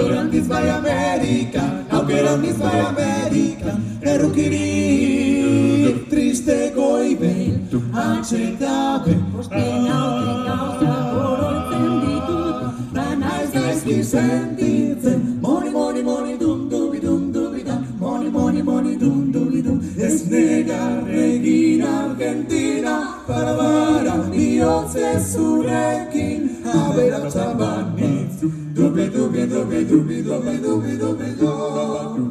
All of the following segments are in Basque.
Aurrerantziz bai Amerikan, aukerantziz bai Amerikan, errukirik triste goibel, atxetabe. Osten haute gauzak oroitzen ditut, banaiz gaizki sentitzen, money, money, money, dum, dubi, dum, dubi, dum, money, money, money, dum, dubi, dum, ez negar egin Argentina, para bihotze zurekin, aberatsa banitz, dubi, dubi, dubi, dubi, dubi, dubi, dubi, dubi,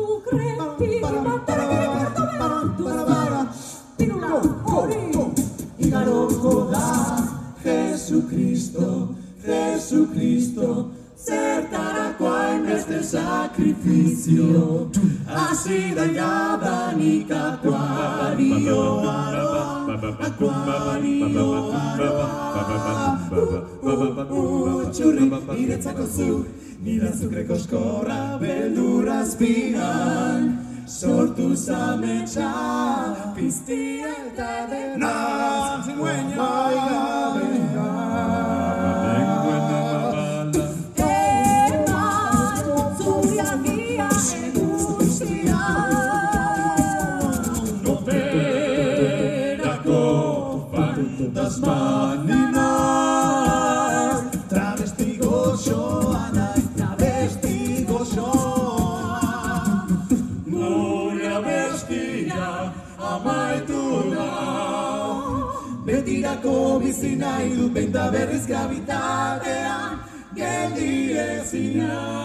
igaroko da Jesucristo, Jesucristo, zertarako hainbeste sakrifizio, hasi da jadanik akuarioa, txurri, niretzako zu, nire azukreko eskorra beldurra azpian, sortu zametxa, piztia eta dena, zingüeña gabean. Tasmaninak, travesti goxoa nahi, travesti goxoa. Gure abestia amaitu da, betirako bizi nahi dut, behin da berriz gabitatean geldi ezina.